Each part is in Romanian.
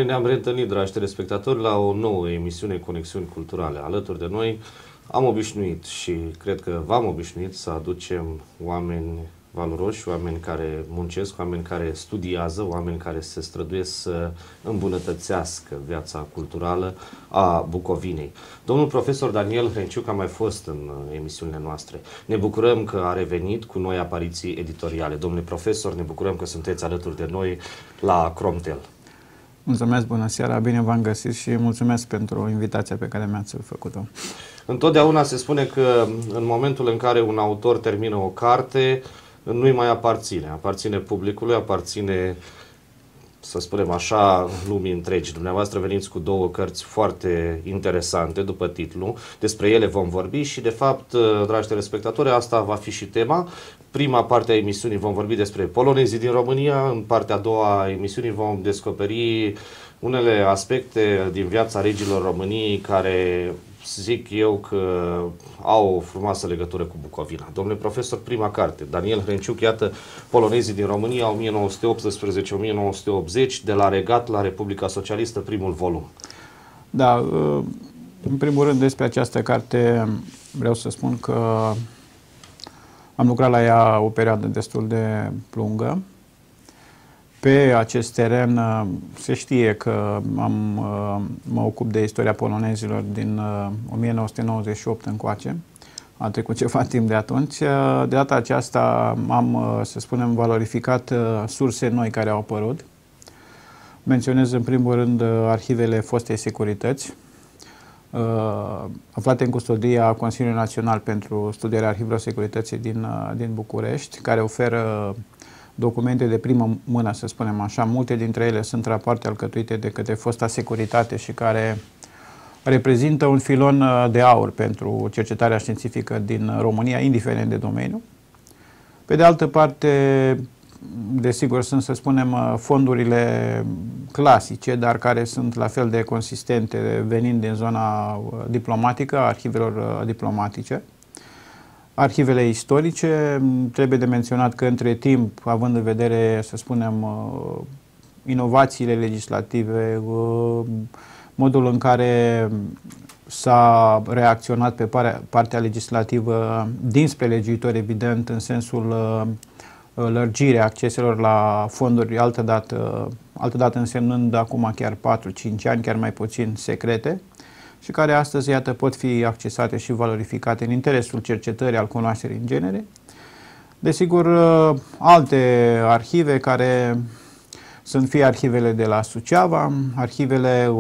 ne-am reîntâlnit, dragi telespectatori, la o nouă emisiune Conexiuni Culturale. Alături de noi am obișnuit și cred că v-am obișnuit să aducem oameni valoroși, oameni care muncesc, oameni care studiază, oameni care se străduiesc să îmbunătățească viața culturală a Bucovinei. Domnul profesor Daniel Hrenciuc a mai fost în emisiunile noastre. Ne bucurăm că a revenit cu noi apariții editoriale. Domnule profesor, ne bucurăm că sunteți alături de noi la Cromtel. Mulțumesc, bună seara, bine v-am găsit și mulțumesc pentru invitația pe care mi-ați făcut-o. Întotdeauna se spune că în momentul în care un autor termină o carte, nu-i mai aparține. Aparține publicului, aparține, să spunem așa, lumii întregi. Dumneavoastră veniți cu două cărți foarte interesante după titlu. Despre ele vom vorbi și, de fapt, dragi telespectatori, asta va fi și tema. Prima parte a emisiunii vom vorbi despre polonezii din România. În partea a doua a emisiunii vom descoperi unele aspecte din viața regilor României care, zic eu, că au o frumoasă legătură cu Bucovina. Domnule profesor, prima carte, Daniel Hrenciuc, iată, polonezii din România, 1918-1980, de la Regat la Republica Socialistă, primul volum. Da, în primul rând despre această carte vreau să spun că am lucrat la ea o perioadă destul de lungă. Pe acest teren se știe că mă ocup de istoria polonezilor din 1998 încoace. A trecut ceva timp de atunci. De data aceasta am, să spunem, valorificat surse noi care au apărut. Menționez în primul rând arhivele fostei securități, aflate în custodia Consiliului Național pentru Studierea Arhivelor Securității din București, care oferă documente de primă mână, să spunem așa. Multe dintre ele sunt rapoarte alcătuite de către fosta securitate și care reprezintă un filon de aur pentru cercetarea științifică din România, indiferent de domeniu. Pe de altă parte, desigur, sunt, să spunem, fondurile clasice, dar care sunt la fel de consistente, venind din zona diplomatică, a arhivelor diplomatice. Arhivele istorice, trebuie de menționat că între timp, având în vedere, să spunem, inovațiile legislative, modul în care s-a reacționat pe partea legislativă dinspre legiuitor, evident, în sensul lărgirea acceselor la fonduri, altădată însemnând acum chiar 4-5 ani, chiar mai puțin, secrete, și care astăzi, iată, pot fi accesate și valorificate în interesul cercetării, al cunoașterii în genere. Desigur, alte arhive care sunt fie arhivele de la Suceava, arhivele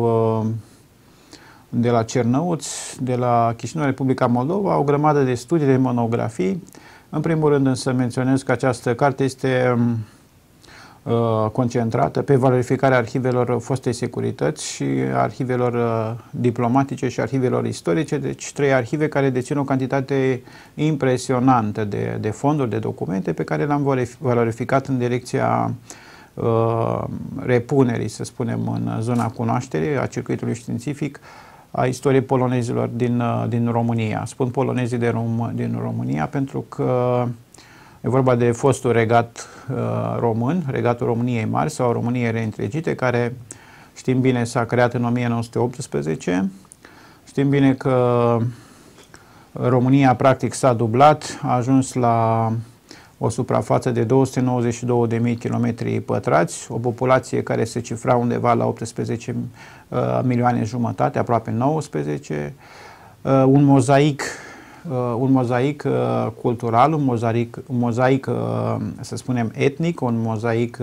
de la Cernăuți, de la Chișinău, Republica Moldova, o grămadă de studii, de monografii. În primul rând însă menționez că această carte este concentrată pe valorificarea arhivelor fostei securități și arhivelor diplomatice și arhivelor istorice, deci trei arhive care dețin o cantitate impresionantă de fonduri, de documente pe care le-am valorificat în direcția repunerii, să spunem, în zona cunoașterii, a circuitului științific, a istoriei polonezilor din România. Spun polonezii din România pentru că e vorba de fostul regat român, regatul României Mari sau României Reîntregite, care, știm bine, s-a creat în 1918. Știm bine că România practic s-a dublat, a ajuns la o suprafață de 292.000 km pătrați, o populație care se cifra undeva la 18 milioane jumătate, aproape 19, un mozaic cultural, un mozaic, să spunem, etnic, un mozaic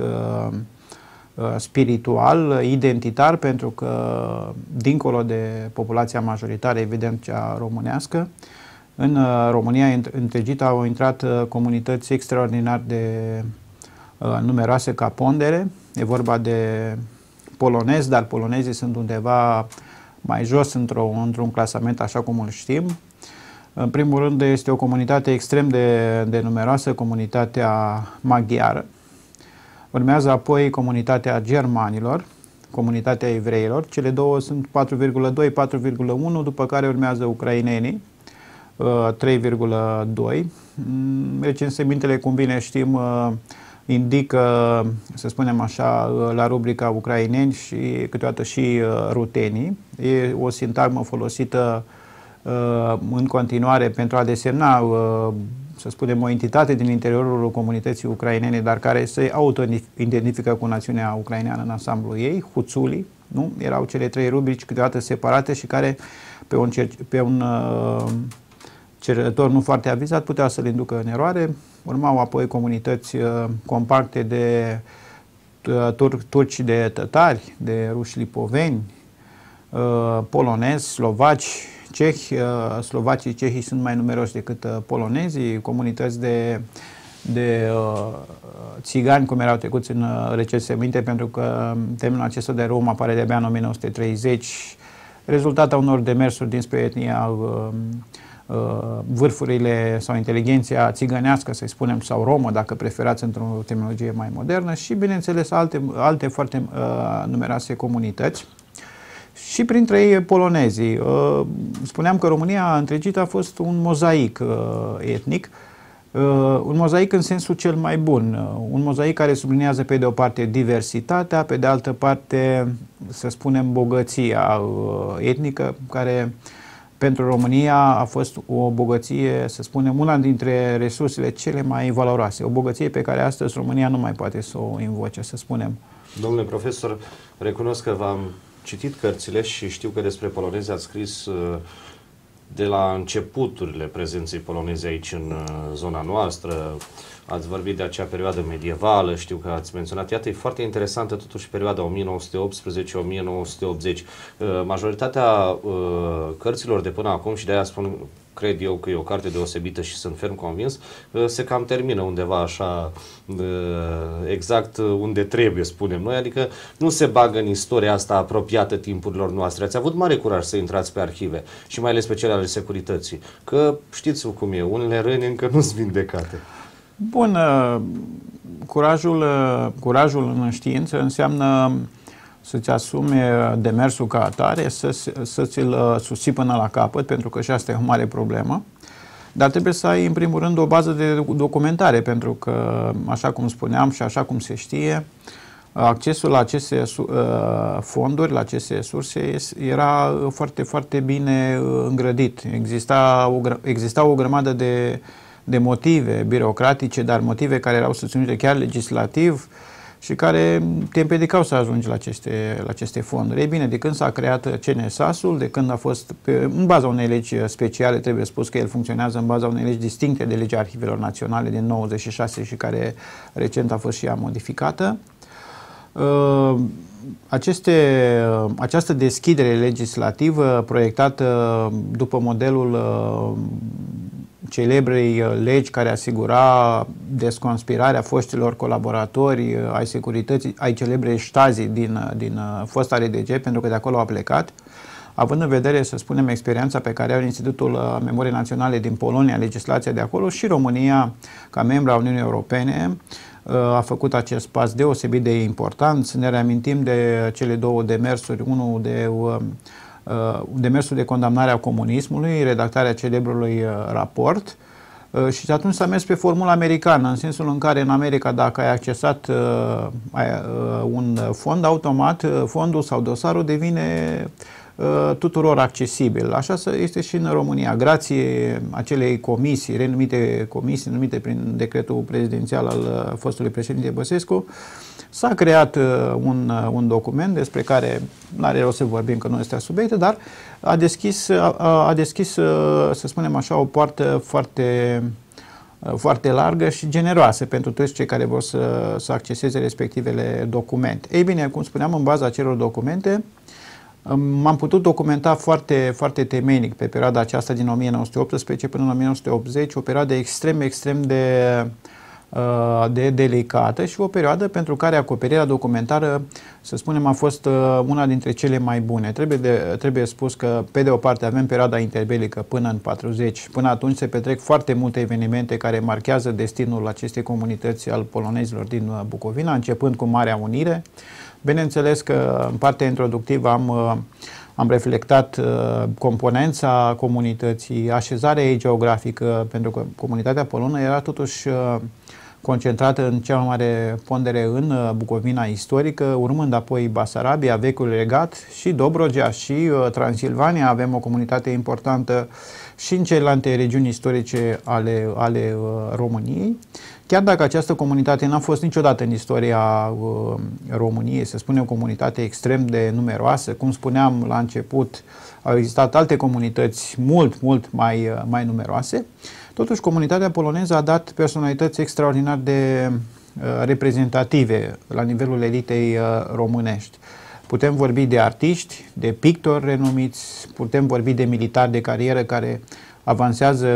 spiritual, identitar, pentru că, dincolo de populația majoritară, evident cea românească, în România întregită au intrat comunități extraordinar de numeroase ca pondere. E vorba de polonezi, dar polonezii sunt undeva mai jos într-un clasament, așa cum îl știm. În primul rând este o comunitate extrem de numeroasă, comunitatea maghiară. Urmează apoi comunitatea germanilor, comunitatea evreilor. Cele două sunt 4,2-4,1, după care urmează ucrainenii, 3,2. Recensămintele, cum bine știm, indică, să spunem așa, la rubrica ucraineni și câteodată și rutenii. E o sintagmă folosită în continuare pentru a desemna, să spunem, o entitate din interiorul comunității ucrainene, dar care se auto-identifică cu națiunea ucraineană în ansamblu ei, huțulii, nu? Erau cele trei rubrici câteodată separate și care pe un cercetător nu foarte avizat putea să le inducă în eroare. Urmau apoi comunități compacte de turci de tătari, de ruși lipoveni, polonezi, slovaci, cehi. Slovacii, cehii sunt mai numeroși decât polonezii, comunități de țigani, cum erau trecuți în recensăminte, pentru că termenul acesta de rom apare de-abia în 1930, rezultatul unor demersuri dinspre etnia vârfurile sau inteligenția țigănească, să spunem, sau romă, dacă preferați într-o terminologie mai modernă, și, bineînțeles, alte foarte numeroase comunități. Și printre ei polonezii. Spuneam că România întregită a fost un mozaic etnic, un mozaic în sensul cel mai bun, un mozaic care subliniază pe de o parte diversitatea, pe de altă parte, să spunem, bogăția etnică, care pentru România a fost o bogăție, să spunem, una dintre resursele cele mai valoroase, o bogăție pe care astăzi România nu mai poate să o invoce, să spunem. Domnule profesor, recunosc că v-am citit cărțile și știu că despre polonezi ați scris de la începuturile prezenței poloneze aici în zona noastră. Ați vorbit de acea perioadă medievală, știu că ați menționat. Iată, e foarte interesantă totuși perioada 1918-1980. Majoritatea cărților de până acum, și de aia spun, cred eu că e o carte deosebită și sunt ferm convins, se cam termină undeva așa, exact unde trebuie, spunem noi, adică nu se bagă în istoria asta apropiată timpurilor noastre. Ați avut mare curaj să intrați pe arhive și mai ales pe cele ale securității, că știți cum e, unele răni încă nu sunt vindecate. Bun, curajul în știință înseamnă să-ți asume demersul ca atare, să ți-l susții până la capăt, pentru că și asta e o mare problemă. Dar trebuie să ai, în primul rând, o bază de documentare, pentru că, așa cum spuneam și așa cum se știe, accesul la aceste fonduri, la aceste surse, era foarte, foarte bine îngrădit. Exista o grămadă de motive birocratice, dar motive care erau susținute chiar legislativ și care te împiedicau să ajungi la aceste fonduri. Ei bine, de când s-a creat CNSAS-ul, de când a fost în baza unei legi speciale, trebuie spus că el funcționează în baza unei legi distincte de legea Arhivelor Naționale din 96 și care recent a fost și ea modificată. Această deschidere legislativă proiectată după modelul celebrei legi care asigura desconspirarea foștilor colaboratori ai securității, ai celebrei Stasi din fosta RDG, pentru că de acolo a plecat, având în vedere, să spunem, experiența pe care are Institutul Memoriei Naționale din Polonia, legislația de acolo, și România, ca membru a Uniunii Europene, a făcut acest pas deosebit de important. Să ne reamintim de cele două demersuri, unul de demersul de condamnare a comunismului, redactarea celebrului raport, și atunci s-a mers pe formula americană, în sensul în care în America, dacă ai accesat un fond, automat fondul sau dosarul devine tuturor accesibil. Așa este și în România. Grație acelei comisii, renumite comisii, numite prin decretul prezidențial al fostului președinte Băsescu, s-a creat un document despre care nu are rost să vorbim, că nu este subiect, dar a deschis, să spunem așa, o poartă foarte largă și generoasă pentru toți cei care vor să acceseze respectivele documente. Ei bine, cum spuneam, în baza acelor documente, m-am putut documenta foarte, foarte temeinic pe perioada aceasta din 1918 până în 1980, o perioadă extrem de delicată și o perioadă pentru care acoperirea documentară, să spunem, a fost una dintre cele mai bune. Trebuie spus că, pe de o parte, avem perioada interbelică până în 40. Până atunci se petrec foarte multe evenimente care marchează destinul acestei comunități al polonezilor din Bucovina, începând cu Marea Unire. Bineînțeles că în partea introductivă am reflectat componența comunității, așezarea ei geografică, pentru că comunitatea polonă era totuși concentrată în cea mai mare pondere în Bucovina istorică, urmând apoi Basarabia, Vechiul Regat și Dobrogea și Transilvania. Avem o comunitate importantă și în celelalte regiuni istorice ale României. Chiar dacă această comunitate n-a fost niciodată în istoria României, se spune o comunitate extrem de numeroasă, cum spuneam la început, au existat alte comunități mult mai numeroase. Totuși, comunitatea poloneză a dat personalități extraordinar de reprezentative la nivelul elitei românești. Putem vorbi de artiști, de pictori renumiți, putem vorbi de militari de carieră care avansează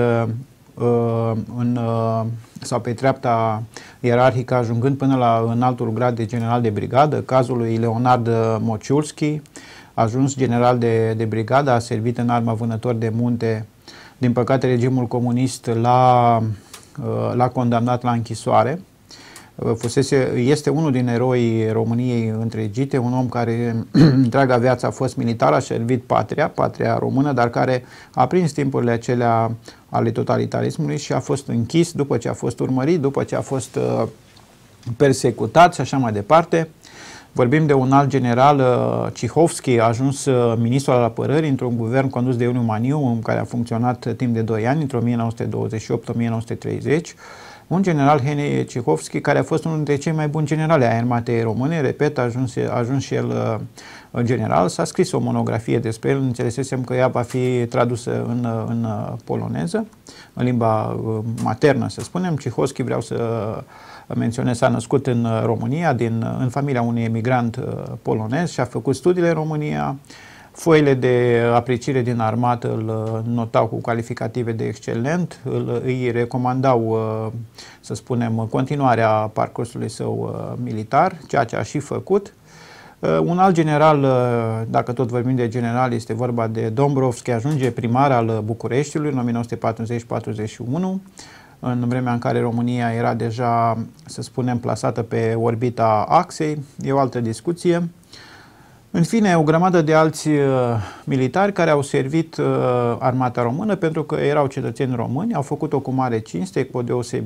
sau pe treapta ierarhică, ajungând până la înaltul grad de general de brigadă. Cazul lui Leonard Mociulski, ajuns general de brigadă, a servit în arma vânător de munte. Din păcate, regimul comunist l-a condamnat la închisoare. Este unul din eroii României întregite, un om care întreaga viață a fost militar, a servit patria română, dar care a prins timpurile acelea ale totalitarismului și a fost închis după ce a fost urmărit, după ce a fost persecutat și așa mai departe. Vorbim de un alt general, Cihovski, a ajuns ministru al apărării într-un guvern condus de Iuliu Maniu, în care a funcționat timp de 2 ani, între 1928-1930. Un general, Henry Cihovski, care a fost unul dintre cei mai buni generali ai armatei române, repet, a ajuns și el general. S-a scris o monografie despre el, înțelesesem că ea va fi tradusă în poloneză, în limba maternă, să spunem. Cihovski, vreau să menționez, s-a născut în România, în familia unui emigrant polonez și a făcut studiile în România. Foile de apreciere din armată îl notau cu calificative de excelent, îi recomandau, să spunem, continuarea parcursului său militar, ceea ce a și făcut. Un alt general, dacă tot vorbim de general, este vorba de Dombrovski, ajunge primar al Bucureștiului în 1940-41, în vremea în care România era deja, să spunem, plasată pe orbita axei. E o altă discuție. În fine, o grămadă de alți militari care au servit armata română pentru că erau cetățeni români, au făcut-o cu mare cinste, cu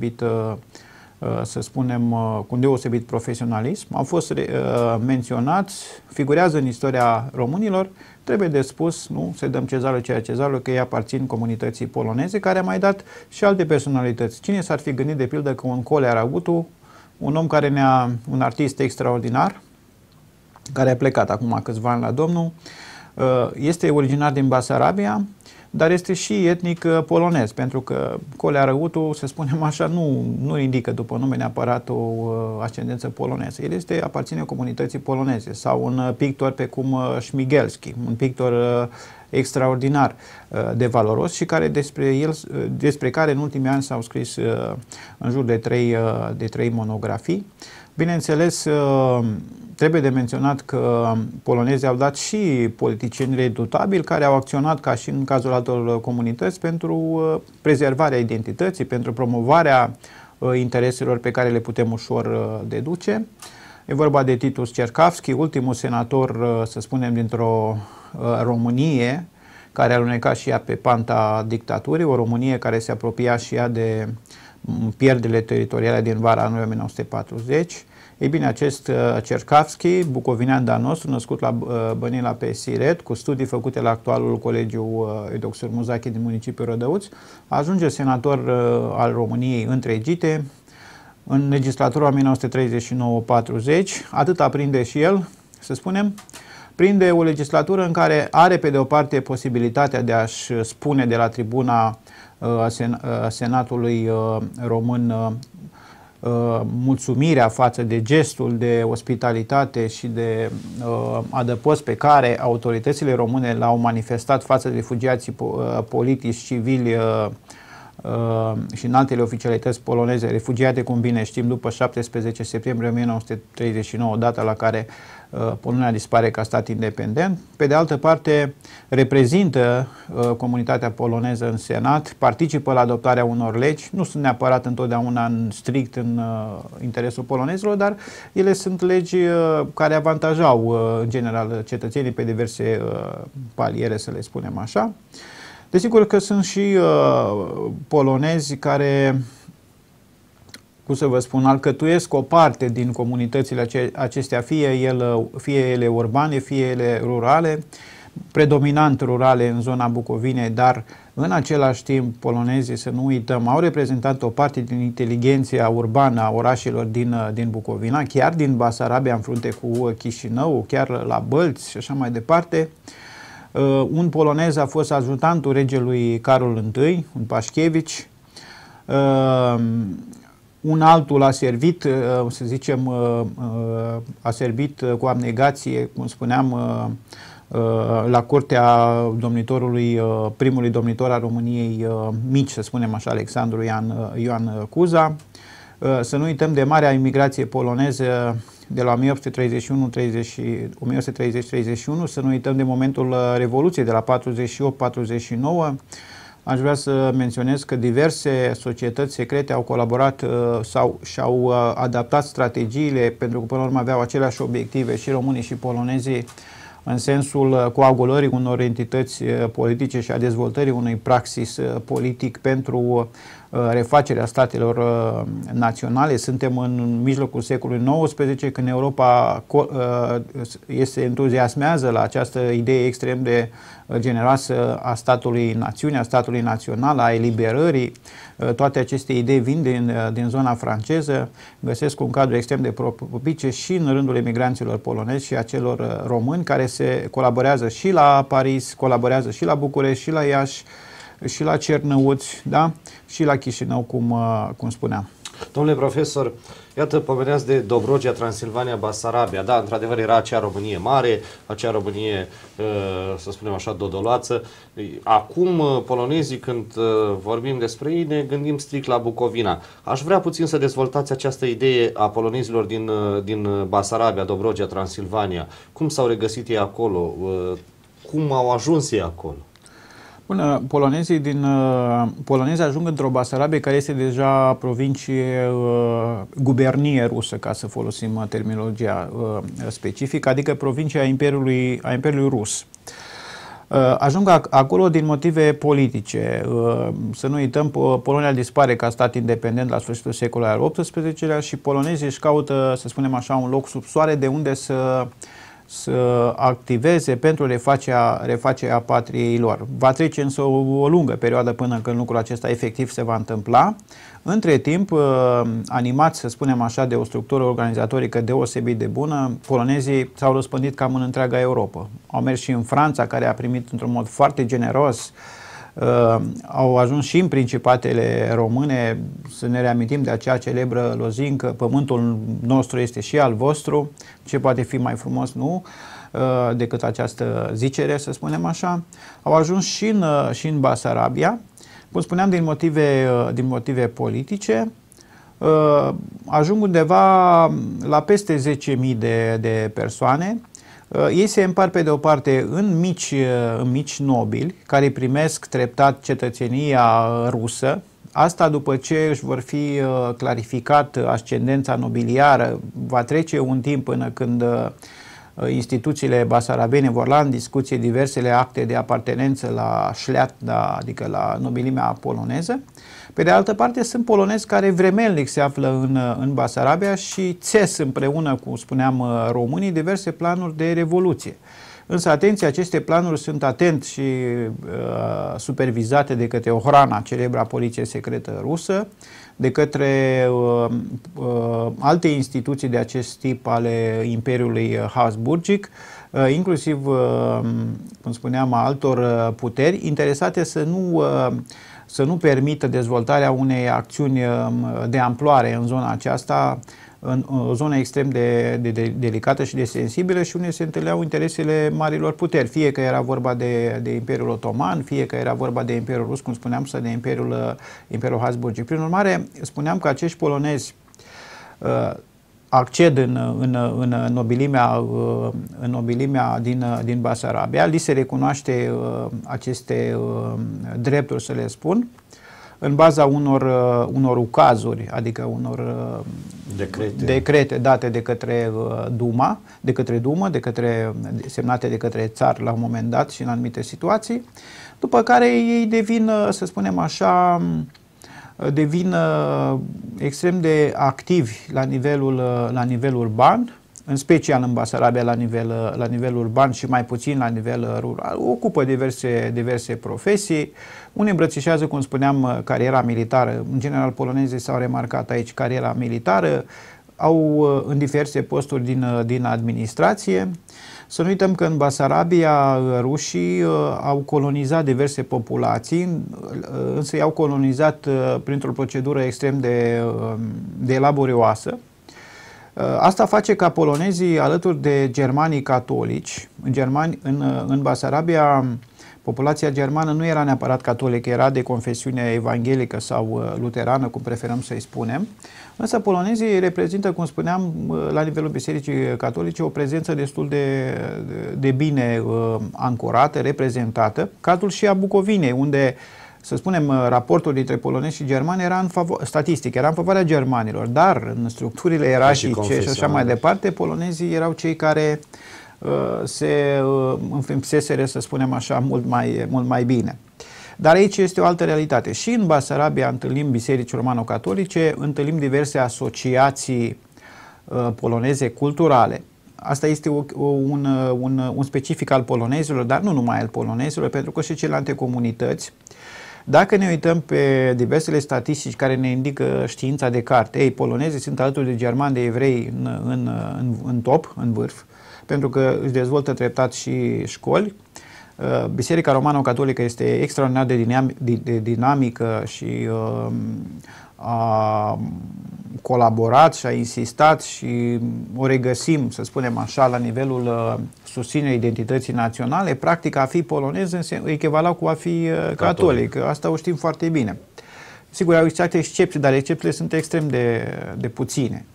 să spunem, cu un deosebit profesionalism. Au fost menționați, figurează în istoria românilor. Trebuie de spus, nu, să dăm cezarul ceea cezarul, că ei aparțin comunității poloneze, care a mai dat și alte personalități. Cine s-ar fi gândit, de pildă, că un Colea Ragutu, un om care un artist extraordinar, care a plecat acum câțiva ani la Domnul, este originar din Basarabia, dar este și etnic polonez, pentru că Colea Răutu, să spunem așa, nu indică după nume neapărat o ascendență poloneză. El aparține comunității poloneze, sau un pictor pe cum Śmigielski, un pictor extraordinar de valoros și care despre care în ultimii ani s-au scris în jur de trei monografii. Bineînțeles, trebuie de menționat că polonezii au dat și politicieni redutabili care au acționat, ca și în cazul altor comunități, pentru prezervarea identității, pentru promovarea intereselor pe care le putem ușor deduce. E vorba de Titus Cercavski, ultimul senator, să spunem, dintr-o Românie care a alunecat și ea pe panta dictaturii, o Românie care se apropia și ea de pierderile teritoriale din vara anului 1940. Ei bine, acest Cercavski, bucovinean de-al nostru, născut la Bănila pe Siret, cu studii făcute la actualul Colegiu Eudoxur Muzache din municipiul Rădăuț, ajunge senator al României întregite în legislatura 1939-40. Atât aprinde și el, să spunem, prinde o legislatură în care are pe de o parte posibilitatea de a-și spune de la tribuna Senatului Român mulțumirea față de gestul de ospitalitate și de adăpost pe care autoritățile române l-au manifestat față de refugiații politici, civili și în altele oficialități poloneze refugiate, cum bine știm, după 17 septembrie 1939, data la care Polonia dispare ca stat independent. Pe de altă parte, reprezintă comunitatea poloneză în Senat, participă la adoptarea unor legi, nu sunt neapărat întotdeauna strict în interesul polonezilor, dar ele sunt legi care avantajau în general cetățenii pe diverse paliere, să le spunem așa. Desigur că sunt și polonezi care cum să vă spun, alcătuiesc o parte din comunitățile acestea, fie ele urbane, fie ele rurale, predominant rurale în zona Bucovinei, dar în același timp polonezii, să nu uităm, au reprezentat o parte din inteligenția urbană a orașelor din Bucovina, chiar din Basarabia în frunte cu Chișinău, chiar la Bălți și așa mai departe. Un polonez a fost ajutantul regelui Carol I, un Pașchevici. Un altul a servit, să zicem, a servit cu abnegație, cum spuneam, la curtea domnitorului, primului domnitor al României mici, să spunem așa, Alexandru Ioan Cuza. Să nu uităm de marea imigrație poloneză de la 1830-31, să nu uităm de momentul Revoluției de la 48-49. Aș vrea să menționez că diverse societăți secrete au colaborat sau și-au adaptat strategiile, pentru că până la urmă aveau aceleași obiective, și românii și polonezii, în sensul coagulării unor entități politice și a dezvoltării unui praxis politic pentru refacerea statelor naționale. Suntem în mijlocul secolului XIX, când Europa se entuziasmează la această idee extrem de generoasă a statului națiune, a statului național, a eliberării. Toate aceste idei vin din zona franceză, găsesc un cadru extrem de propice și în rândul emigranților polonezi și a celor români, care se colaborează și la Paris, colaborează și la București, și la Iași, și la Cernăuți, da? Și la Chișinău, cum spuneam. Domnule profesor, iată, pomeneați de Dobrogea, Transilvania, Basarabia. Da, într-adevăr era acea Românie mare, acea Românie, să spunem așa, dodoloață. Acum, polonezii, când vorbim despre ei, ne gândim strict la Bucovina. Aș vrea puțin să dezvoltați această idee a polonezilor din Basarabia, Dobrogea, Transilvania. Cum s-au regăsit ei acolo? Cum au ajuns ei acolo? Bun, polonezii ajung într-o Basarabie care este deja provincie, gubernie rusă, ca să folosim terminologia specifică, adică provincia Imperiului Rus. Ajung acolo din motive politice. Să nu uităm, Polonia dispare ca stat independent la sfârșitul secolului al XVIII-lea și polonezii își caută, să spunem așa, un loc sub soare de unde să activeze pentru refacerea patriei lor. Va trece însă o lungă perioadă până când lucrul acesta efectiv se va întâmpla. Între timp, animați, să spunem așa, de o structură organizatorică deosebit de bună, polonezii s-au răspândit cam în întreaga Europa. Au mers și în Franța, care a primit într-un mod foarte generos. Au ajuns și în principatele române, să ne reamintim de acea celebră lozincă, pământul nostru este și al vostru, ce poate fi mai frumos, nu, decât această zicere, să spunem așa. Au ajuns și în Basarabia, cum spuneam, din motive politice. Ajung undeva la peste 10.000 de persoane. Ei se împart pe de o parte în mici nobili, care primesc treptat cetățenia rusă. Asta după ce își vor fi clarificat ascendența nobiliară. Va trece un timp până când instituțiile basarabene vor lua în discuție diversele acte de apartenență la șleata, adică la nobilimea poloneză. Pe de altă parte, sunt polonezi care vremelnic se află în Basarabia și țes împreună cu, spuneam, românii, diverse planuri de revoluție. Însă, atenție, aceste planuri sunt atent și supervizate de către Ohrana, celebra poliție secretă rusă, de către alte instituții de acest tip ale Imperiului Habsburgic, inclusiv, cum spuneam, a altor puteri interesate să nu permită dezvoltarea unei acțiuni de amploare în zona aceasta, în o zonă extrem de delicată și de sensibilă și unde se întâlneau interesele marilor puteri, fie că era vorba de Imperiul Otoman, fie că era vorba de Imperiul Rus, cum spuneam, sau de Imperiul Habsburgic. Prin urmare, spuneam că acești polonezi acced în nobilimea din Basarabia, li se recunoaște aceste drepturi, să le spun, în baza unor ucazuri, adică unor decrete date de către Duma, semnate de către țar la un moment dat și în anumite situații, după care ei devin, să spunem așa, devin extrem de activi la nivel urban, în special în Basarabia la nivel urban și mai puțin la nivel rural. Ocupă diverse profesii. Unii îmbrățișează, cum spuneam, cariera militară. În general, polonezii s-au remarcat aici cariera militară, au în diverse posturi din administrație. Să nu uităm că în Basarabia rușii au colonizat diverse populații, însă i-au colonizat printr-o procedură extrem de laborioasă. Asta face ca polonezii, alături de germanii catolici, în Basarabia, populația germană nu era neapărat catolică, era de confesiune evanghelică sau luterană, cum preferăm să-i spunem, însă polonezii reprezintă, cum spuneam, la nivelul Bisericii Catolice, o prezență destul de bine ancorată, reprezentată, cazul și a Bucovinei, unde, să spunem, raportul dintre polonezi și germani era statistic, era în favoarea germanilor, dar în structurile ierarhice și așa mai departe, polonezii erau cei care se înfimseseră, să spunem așa, mult mai bine. Dar aici este o altă realitate. Și în Basarabia întâlnim biserici romano-catolice, întâlnim diverse asociații poloneze culturale. Asta este un specific al polonezilor, dar nu numai al polonezilor, pentru că și celelalte comunități. Dacă ne uităm pe diversele statistici care ne indică știința de carte, polonezii sunt alături de germani, de evrei în top, în vârf, pentru că își dezvoltă treptat și școli. Biserica Romano-Catolică este extraordinar de dinamică și a colaborat și a insistat și o regăsim, să spunem așa, la nivelul susținerii identității naționale. Practic, a fi polonez echivala cu a fi catolic. Asta o știm foarte bine. Sigur, au existat excepții, dar excepțiile sunt extrem de puține.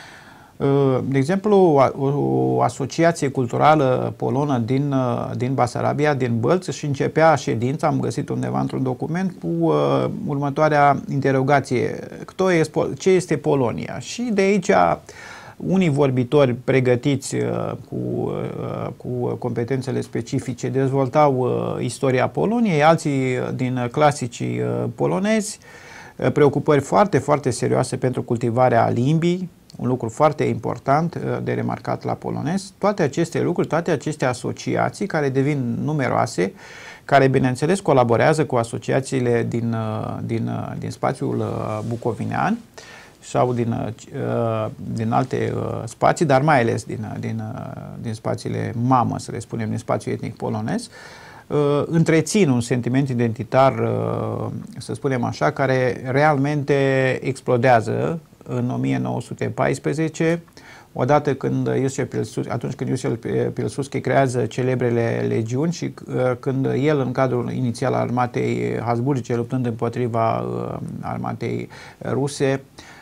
De exemplu, o asociație culturală polonă din Basarabia, din Bălți, și începea ședința, am găsit undeva într-un document, cu următoarea interogație: ce este Polonia? Și de aici unii vorbitori pregătiți cu competențele specifice dezvoltau istoria Poloniei, alții din clasicii polonezi, preocupări foarte, foarte serioase pentru cultivarea limbii, un lucru foarte important de remarcat la polonez. Toate aceste lucruri, toate aceste asociații care devin numeroase, care, bineînțeles, colaborează cu asociațiile din spațiul bucovinean sau din alte spații, dar mai ales din spațiile mamă, să le spunem, din spațiul etnic polonez, întrețin un sentiment identitar, să spunem așa, care realmente explodează în 1914, odată când atunci când Iosif Pilsudski creează celebrele legiuni și când el, în cadrul inițial al armatei habsburgice, luptând împotriva armatei ruse,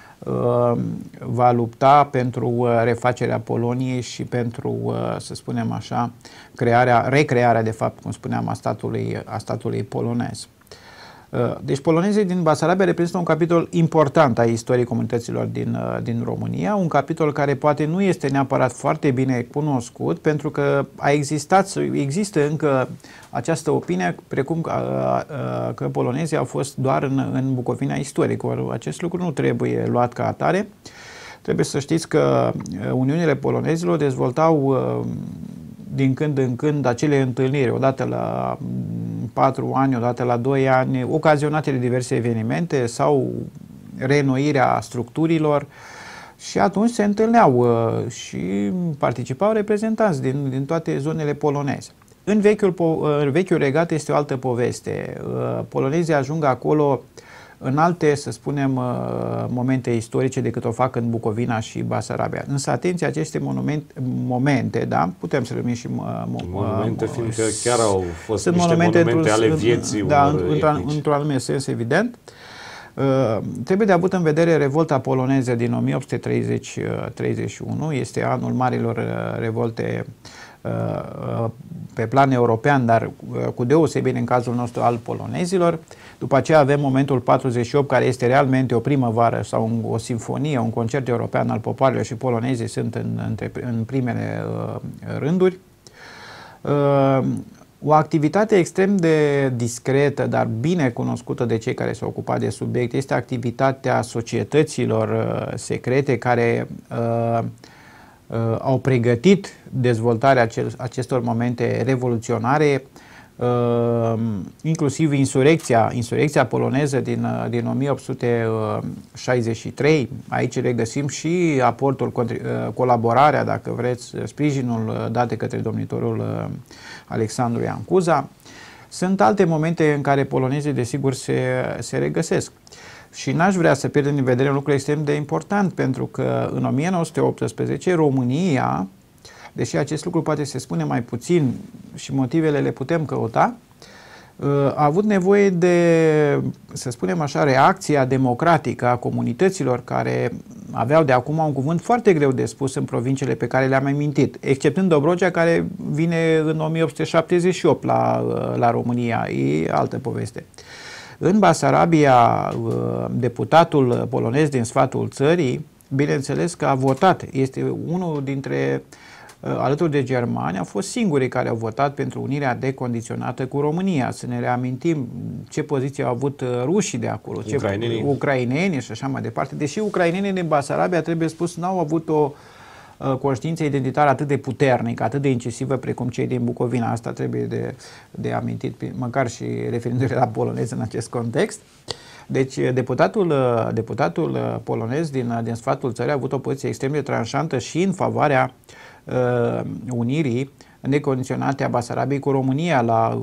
va lupta pentru refacerea Poloniei și pentru, să spunem așa, recrearea, de fapt, cum spuneam, a statului polonez. Deci polonezii din Basarabia reprezintă un capitol important a istoriei comunităților din România, un capitol care poate nu este neapărat foarte bine cunoscut, pentru că există încă această opinie precum că polonezii au fost doar în Bucovina istorică. Acest lucru nu trebuie luat ca atare. Trebuie să știți că uniunile polonezilor dezvoltau din când în când acele întâlniri, odată la 4 ani, odată la 2 ani, ocazionate de diverse evenimente sau reînnoirea structurilor, și atunci se întâlneau și participau reprezentanți din toate zonele poloneze. În vechiul regat este o altă poveste. Polonezii ajung acolo în alte, să spunem, momente istorice decât o fac în Bucovina și Basarabia. Însă, atenție, aceste momente, da, putem să le numim și monumente, fiindcă chiar au fost niște monumente ale vieții. Da, într-un anumit sens, evident. Trebuie de avut în vedere revolta poloneză din 1830-31, este anul marilor revolte pe plan european, dar cu deosebire în cazul nostru al polonezilor. După aceea avem momentul 48, care este realmente o primăvară sau o simfonie, un concert european al popoarelor, și polonezii sunt în primele rânduri. O activitate extrem de discretă, dar bine cunoscută de cei care s-au ocupat de subiect, este activitatea societăților secrete care au pregătit dezvoltarea acestor momente revoluționare, inclusiv insurecția poloneză din 1863. Aici regăsim și aportul, colaborarea, dacă vreți, sprijinul dat de către domnitorul Alexandru Ioan Cuza. Sunt alte momente în care polonezii, desigur, se regăsesc. Și n-aș vrea să pierdem în vedere un lucru extrem de important, pentru că în 1918 România, deși acest lucru poate se spune mai puțin și motivele le putem căuta, a avut nevoie de, să spunem așa, reacția democratică a comunităților care aveau de acum un cuvânt foarte greu de spus în provinciile pe care le-am amintit, exceptând Dobrogea, care vine în 1878 la România, e altă poveste. În Basarabia, deputatul polonez din Sfatul Țării, bineînțeles că a votat, este unul dintre, alături de germani, au fost singurii care au votat pentru unirea decondiționată cu România. Să ne reamintim ce poziție au avut rușii de acolo, ucrainenii și așa mai departe. Deși ucrainenii din Basarabia, trebuie spus, n-au avut o conștiință identitară atât de puternică, atât de incisivă precum cei din Bucovina. Asta trebuie de amintit, măcar și referindu-se la polonez în acest context. Deci deputatul polonez din Sfatul Țării a avut o poziție extrem de tranșantă și în favoarea unirii necondiționate a Basarabiei cu România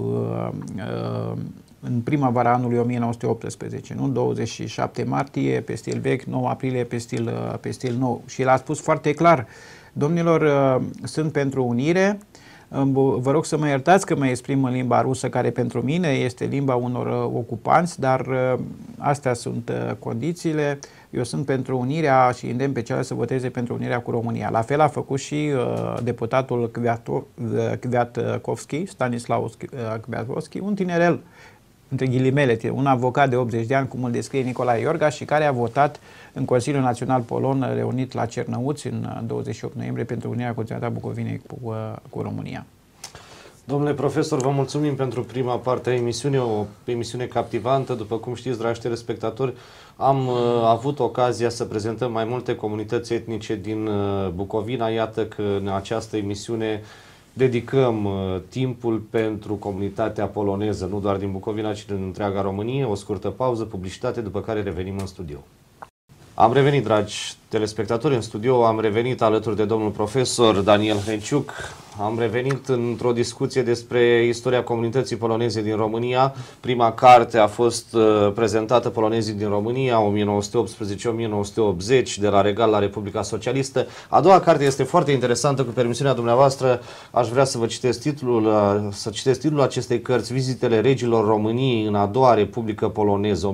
în primăvara anului 1918, nu? 27 martie pe stil vechi, 9 aprilie pe stil nou. Și el a spus foarte clar: domnilor, sunt pentru unire, vă rog să mă iertați că mă exprim în limba rusă, care pentru mine este limba unor ocupanți, dar astea sunt condițiile. Eu sunt pentru unirea și îndemn pe ceilalți să voteze pentru unirea cu România. La fel a făcut și deputatul Kwiatkowski, Stanislaus Kwiatkowski, un tinerel, între ghilimele, un avocat de 80 de ani, cum îl descrie Nicolae Iorga, și care a votat în Consiliul Național Polon reunit la Cernăuți în 28 noiembrie pentru unirea continuată a Bucovinei cu România. Domnule profesor, vă mulțumim pentru prima parte a emisiunii, o emisiune captivantă. După cum știți, dragi telespectatori, am avut ocazia să prezentăm mai multe comunități etnice din Bucovina. Iată că în această emisiune dedicăm timpul pentru comunitatea poloneză, nu doar din Bucovina, ci din întreaga Românie. O scurtă pauză, publicitate, după care revenim în studio. Am revenit, dragi telespectatori, în studio. Am revenit alături de domnul profesor Daniel Hrenciuc. Am revenit într-o discuție despre istoria comunității poloneze din România. Prima carte a fost prezentată, Polonezii din România, 1918-1980, de la Regal la Republica Socialistă. A doua carte este foarte interesantă, cu permisiunea dumneavoastră. Aș vrea să vă citesc titlul acestei cărți: Vizitele regilor României în a doua Republică Poloneză,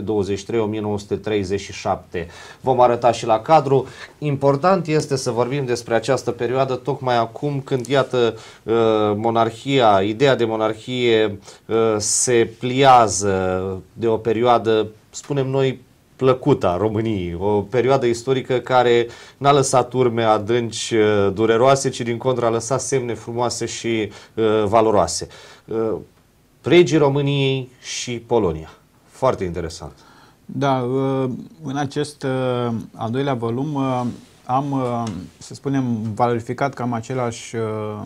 1923-1937. Vom arăta și la cadru. Important este să vorbim despre această perioadă tocmai acum, când, iată, monarhia, ideea de monarhie se pliază de o perioadă, spunem noi, plăcută a României, o perioadă istorică care n-a lăsat urme adânci dureroase, ci din contră a lăsat semne frumoase și valoroase. Regii României și Polonia. Foarte interesant. Da, în acest al doilea volum am, să spunem, valorificat cam același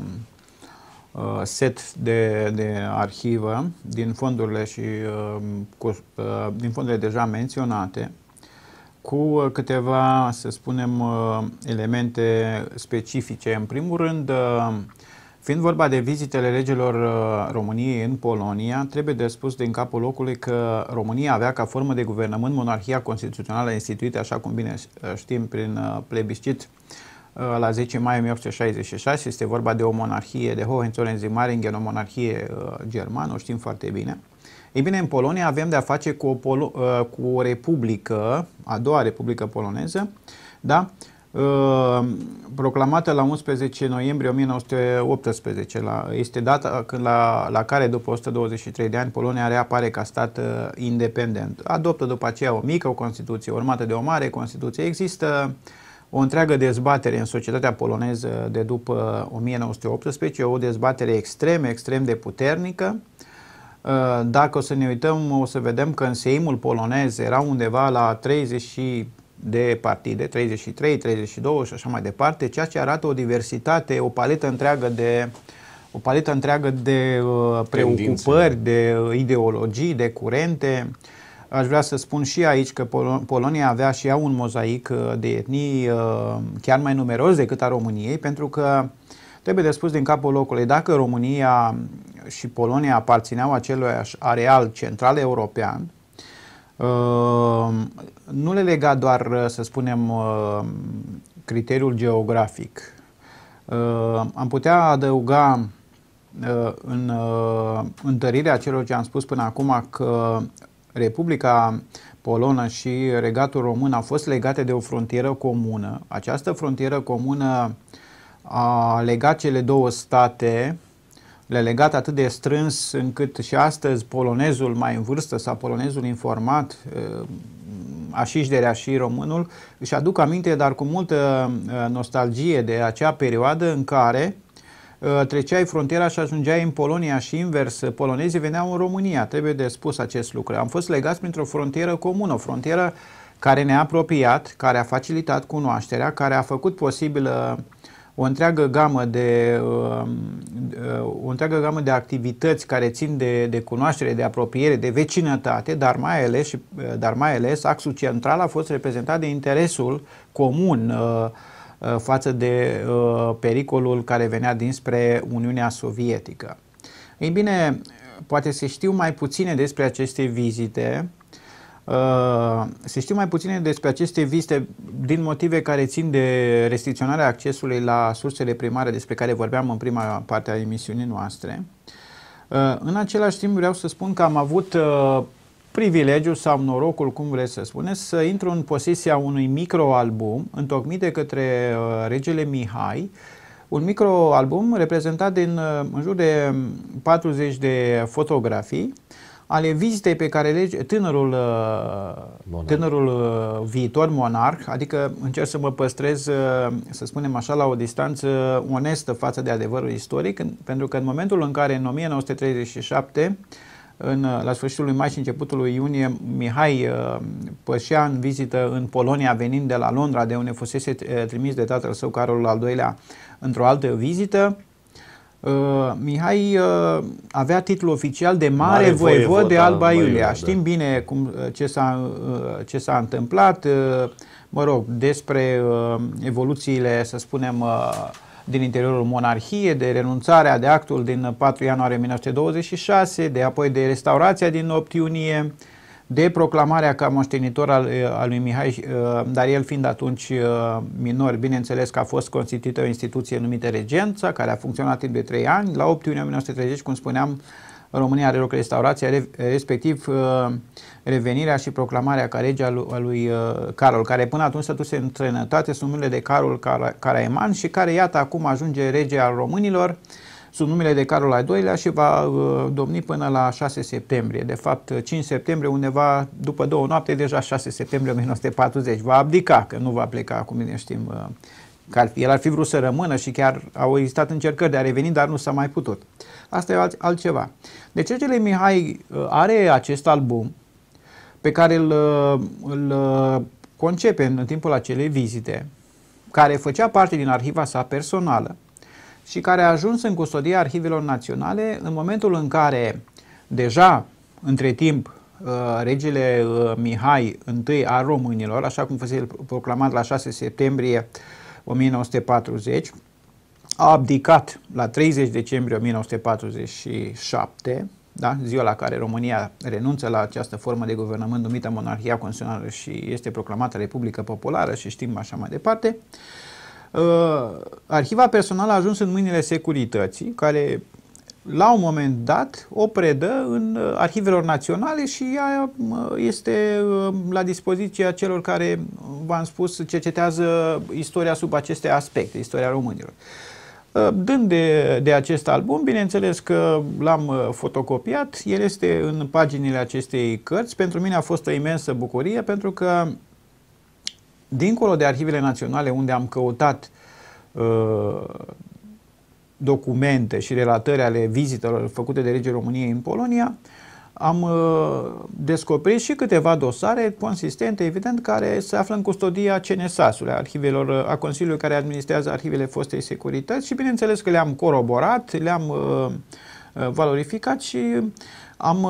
set de arhivă din fondurile și din fondurile deja menționate, cu câteva, să spunem, elemente specifice. În primul rând, fiind vorba de vizitele regilor României în Polonia, trebuie de spus din capul locului că România avea ca formă de guvernământ monarhia constituțională instituită, așa cum bine știm, prin plebiscit la 10 mai 1866. Este vorba de o monarhie de Hohenzollern-Sigmaringen, o monarhie germană, o știm foarte bine. Ei bine, în Polonia avem de-a face cu o republică, a doua republică poloneză, da? Proclamată la 11 noiembrie 1918. Este data la care, după 123 de ani, Polonia reapare ca stat independent. Adoptă după aceea o mică Constituție, urmată de o mare Constituție. Există o întreagă dezbatere în societatea poloneză de după 1918, o dezbatere extrem de puternică. Dacă o să ne uităm, o să vedem că în seimul polonez era undeva la 30 de partide, 33, 32 și așa mai departe, ceea ce arată o diversitate, o paletă întreagă de preocupări, de ideologii, de curente. Aș vrea să spun și aici că Polonia avea și ea un mozaic de etnii chiar mai numeros decât a României, pentru că trebuie de spus din capul locului, dacă România și Polonia aparțineau aceluiași areal central european, nu le lega doar, să spunem, criteriul geografic. Am putea adăuga în întărirea celor ce am spus până acum că Republica Polonă și Regatul Român au fost legate de o frontieră comună. Această frontieră comună a legat cele două state, le-a legat atât de strâns încât și astăzi polonezul mai în vârstă sau polonezul informat, așișderea și românul, își aduc aminte, dar cu multă nostalgie, de acea perioadă în care treceai frontiera și ajungeai în Polonia și invers, polonezii veneau în România. Trebuie de spus acest lucru. Am fost legați printr-o frontieră comună, o frontieră care ne-a apropiat, care a facilitat cunoașterea, care a făcut posibilă o întreagă gamă de activități care țin de cunoaștere, de apropiere, de vecinătate, dar mai ales axul central a fost reprezentat de interesul comun față de pericolul care venea dinspre Uniunea Sovietică. Ei bine, poate se știu mai puține despre aceste vizite, din motive care țin de restricționarea accesului la sursele primare despre care vorbeam în prima parte a emisiunii noastre. În același timp vreau să spun că am avut privilegiul sau norocul, cum vreți să spuneți, să intru în posesia unui microalbum întocmit de către regele Mihai, un microalbum reprezentat din în jur de 40 de fotografii ale vizitei pe care tânărul viitor monarh, adică încerc să mă păstrez, să spunem așa, la o distanță onestă față de adevărul istoric, pentru că în momentul în care în 1937, la sfârșitul lui mai și începutul lui iunie, Mihai pășea în vizită în Polonia, venind de la Londra, de unde fusese trimis de tatăl său, Carol al II-lea, într-o altă vizită, Mihai avea titlul oficial de Mare Voievod de Alba Iulia. Știm bine ce s-a întâmplat, mă rog, despre evoluțiile, să spunem, din interiorul monarhiei, de renunțarea de actul din 4 ianuarie 1926, de apoi de restaurația din 8 iunie, de proclamarea ca moștenitor al lui Mihai, dar el fiind atunci minor, bineînțeles că a fost constituită o instituție numită Regența, care a funcționat timp de 3 ani. La 8 iunie 1930, cum spuneam, în România are loc restaurația, respectiv revenirea și proclamarea ca rege a lui Carol, care până atunci stătuse în străinătate sub numele de Carol Caraeman și care, iată, acum ajunge rege al românilor sub numele de Carol al II-lea și va domni până la 6 septembrie. De fapt, 5 septembrie, undeva după 2 noapte, deja 6 septembrie 1940. Va abdica, că nu va pleca, cum bine știm, că el ar fi vrut să rămână și chiar au existat încercări de a reveni, dar nu s-a mai putut. Asta e altceva. Deci regele Mihai are acest album pe care îl concepe în timpul acelei vizite, care făcea parte din arhiva sa personală și care a ajuns în custodia Arhivelor Naționale în momentul în care deja, între timp, regele Mihai I al românilor, așa cum fusese proclamat la 6 septembrie 1940, a abdicat la 30 decembrie 1947, da? Ziua la care România renunță la această formă de guvernământ numită Monarhia Constituțională și este proclamată Republică Populară și știm așa mai departe. Arhiva personală a ajuns în mâinile securității, care la un moment dat o predă în Arhivelor Naționale și ea este la dispoziția celor care, v-am spus, cercetează istoria sub aceste aspecte, istoria românilor. Dând de acest album, bineînțeles că l-am fotocopiat, el este în paginile acestei cărți. Pentru mine a fost o imensă bucurie, pentru că dincolo de arhivele naționale, unde am căutat documente și relatări ale vizitelor făcute de regele României în Polonia, am descoperit și câteva dosare consistente, evident, care se află în custodia CNSAS-ului, a Consiliului care administrează arhivele fostei securități, și bineînțeles că le-am coroborat, le-am valorificat și am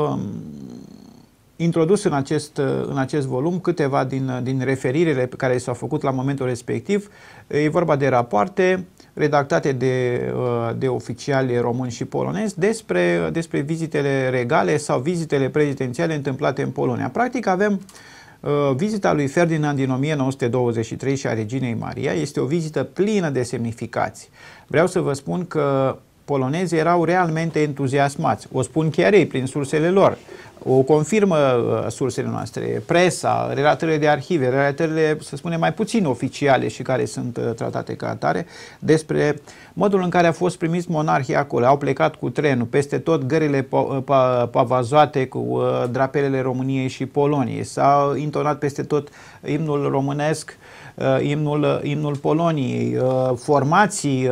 introdus în acest volum câteva din referirile pe care s-au făcut la momentul respectiv. E vorba de rapoarte redactate de oficiali români și polonezi despre vizitele regale sau vizitele prezidențiale întâmplate în Polonia. Practic avem vizita lui Ferdinand din 1923 și a reginei Maria. Este o vizită plină de semnificații. Vreau să vă spun că polonezii erau realmente entuziasmați. O spun chiar ei prin sursele lor. O confirmă sursele noastre, presa, relatările de arhive, relatările, să spunem, mai puțin oficiale și care sunt tratate ca atare, despre modul în care a fost primiți monarhii acolo. Au plecat cu trenul, peste tot gările pavazoate cu drapelele României și Poloniei. S-au intonat peste tot imnul românesc, imnul Poloniei, formații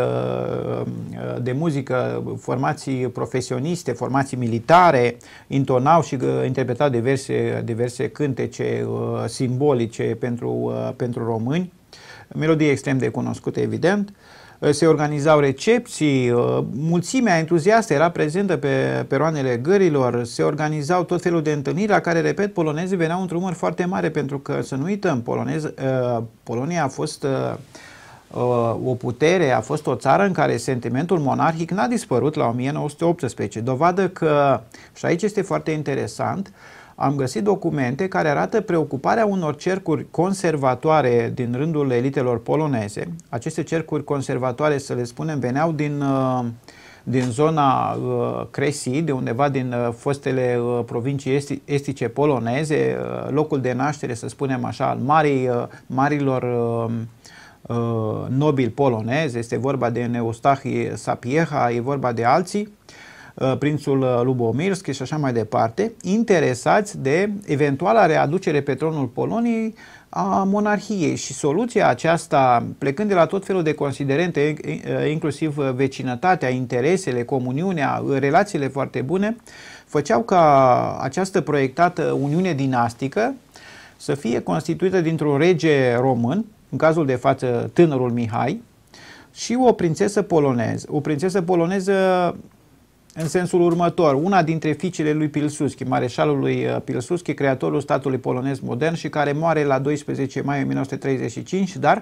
de muzică, formații profesioniste, formații militare, intonau și interpretau diverse cântece simbolice pentru români, melodii extrem de cunoscute, evident. Se organizau recepții, mulțimea entuziastă era prezentă pe peroanele gărilor, se organizau tot felul de întâlniri la care, repet, polonezii veneau într-un număr foarte mare, pentru că, să nu uităm, Polonia a fost o putere, a fost o țară în care sentimentul monarhic n-a dispărut la 1918, dovadă că, și aici este foarte interesant, am găsit documente care arată preocuparea unor cercuri conservatoare din rândul elitelor poloneze. Aceste cercuri conservatoare, să le spunem, veneau din zona Cresii, de undeva din fostele provincii estice poloneze, locul de naștere, să spunem așa, al marilor nobili polonezi. Este vorba de Neustahi Sapieha, e vorba de alții, prințul Lubomirski și așa mai departe, interesați de eventuala readucere pe tronul Poloniei a monarhiei. Și soluția aceasta, plecând de la tot felul de considerente, inclusiv vecinătatea, interesele, comuniunea, relațiile foarte bune, făceau ca această proiectată uniune dinastică să fie constituită dintr-un rege român, în cazul de față tânărul Mihai, și o prințesă poloneză. O prințesă poloneză în sensul următor: una dintre fiicele lui Pilsudski, mareșalul lui Pilsudski, creatorul statului polonez modern și care moare la 12 mai 1935, dar,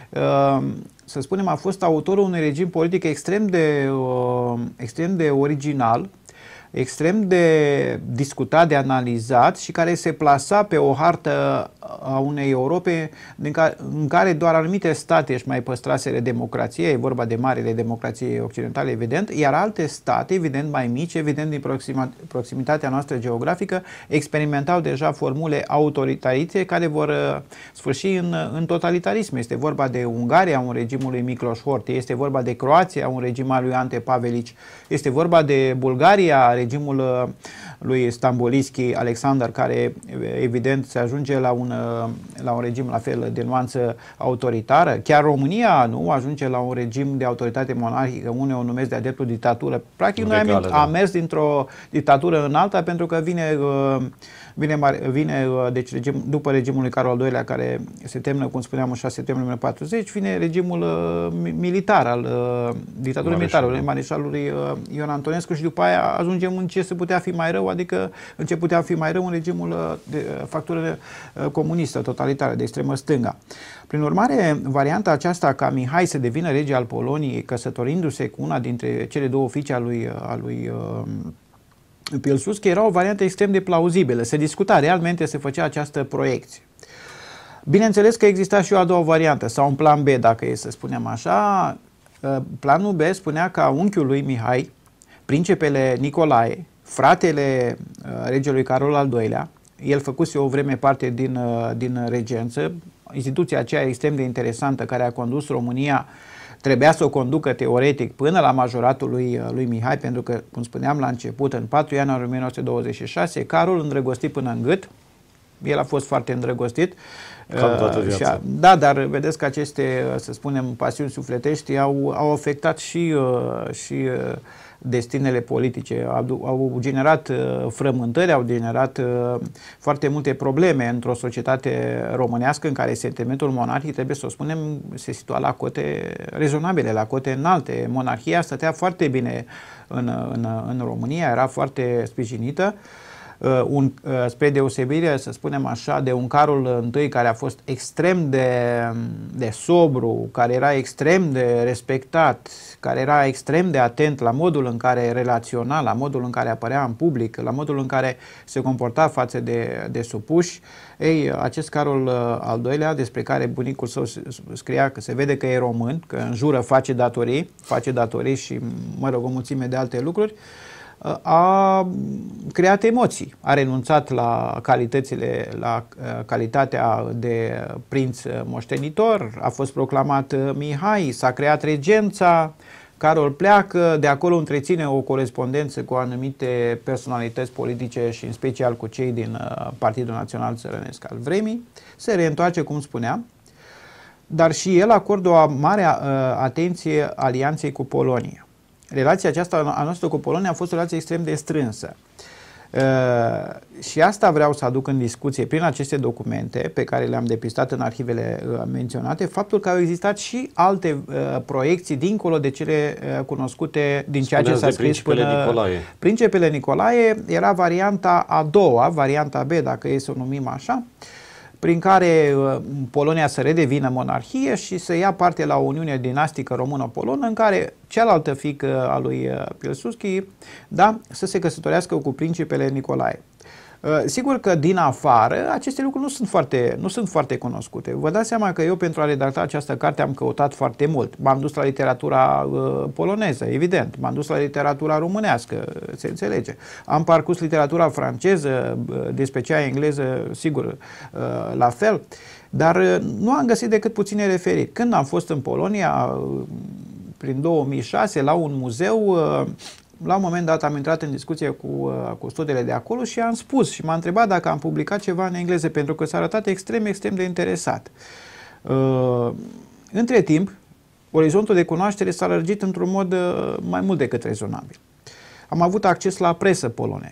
să spunem, a fost autorul unui regim politic extrem de original, extrem de discutat, de analizat și care se plasa pe o hartă a unei Europe în care doar anumite state își mai păstraseră democrație, e vorba de marile democrații occidentale, evident, iar alte state, evident mai mici, evident din proximitatea noastră geografică, experimentau deja formule autoritariste care vor sfârși în totalitarism. Este vorba de Ungaria, un regimul lui Miklos Horthy, este vorba de Croația, un regim al lui Ante Pavelic, este vorba de Bulgaria, regimul lui Stamboliski Alexander, care evident se ajunge la un regim la fel de nuanță autoritară. Chiar România nu ajunge la un regim de autoritate monarhică, unii o numesc de-a dreptul dictatură. Practic noi am mers dintr-o dictatură în alta, pentru că vine deci după regimul lui Carol al II-lea, care se termină, cum spuneam, în 6 septembrie 1940, vine regimul militar al dictaturii militare, mareșalului Ion Antonescu, și după aia ajungem în ce se putea fi mai rău, adică în ce putea fi mai rău, în regimul de factură comunistă, totalitară, de extremă stânga. Prin urmare, varianta aceasta ca Mihai să devină rege al Poloniei, căsătorindu-se cu una dintre cele două fiice a lui Pilsudski, era o variantă extrem de plauzibilă. Se discuta, realmente se făcea această proiecție. Bineînțeles că exista și o a doua variantă, sau un plan B, dacă e să spunem așa. Planul B spunea ca unchiul lui Mihai, principele Nicolae, fratele regelui Carol al II-lea, el făcuse o vreme parte din regență, instituția aceea extrem de interesantă care a condus România, trebuia să o conducă teoretic până la majoratul lui Mihai, pentru că, cum spuneam la început, în 4 ianuarie 1926, Carol, îndrăgostit până în gât, El a fost foarte îndrăgostit. Cam toată viața. Da, dar vedeți că aceste, să spunem, pasiuni sufletești au afectat și destinele politice, au generat frământări, au generat foarte multe probleme într-o societate românească în care sentimentul monarhiei, trebuie să o spunem, se situa la cote rezonabile, la cote înalte. Monarhia stătea foarte bine în România, era foarte sprijinită. Spre deosebire, să spunem așa, de un Carol I care a fost extrem de sobru, care era extrem de respectat, care era extrem de atent la modul în care relaționa, la modul în care apărea în public, la modul în care se comporta față de supuși. Ei, acest Carol al II-lea, despre care bunicul său scria că se vede că e român, că înjură, face datorii și, mă rog, o mulțime de alte lucruri, a creat emoții, a renunțat la calitatea de prinț moștenitor, a fost proclamat Mihai, s-a creat regența, Carol pleacă, de acolo întreține o corespondență cu anumite personalități politice și în special cu cei din Partidul Național Țărănesc al vremii, se reîntoarce, cum spuneam, dar și el acordă o mare atenție alianței cu Polonia. Relația aceasta a noastră cu Polonia a fost o relație extrem de strânsă. Și asta vreau să aduc în discuție prin aceste documente pe care le-am depistat în arhivele menționate, faptul că au existat și alte proiecții dincolo de cele cunoscute din ceea ce s-a scris Principele Nicolae. Principele Nicolae era varianta a doua, varianta B, dacă e să o numim așa, prin care Polonia să redevină monarhie și să ia parte la o uniune dinastică română-polonă în care cealaltă fiică a lui Piłsudski, da, să se căsătorească cu principele Nicolae. Sigur că din afară aceste lucruri nu sunt foarte cunoscute. Vă dați seama că eu pentru a redacta această carte am căutat foarte mult. M-am dus la literatura poloneză, evident. M-am dus la literatura românească, se înțelege. Am parcurs literatura franceză, despre cea engleză, sigur, la fel. Dar nu am găsit decât puține referiri. Când am fost în Polonia, prin 2006, la un muzeu, la un moment dat am intrat în discuție cu studiile de acolo și am spus și m-a întrebat dacă am publicat ceva în engleză, pentru că s-a arătat extrem de interesat. Între timp, orizontul de cunoaștere s-a lărgit într-un mod mai mult decât rezonabil. Am avut acces la presă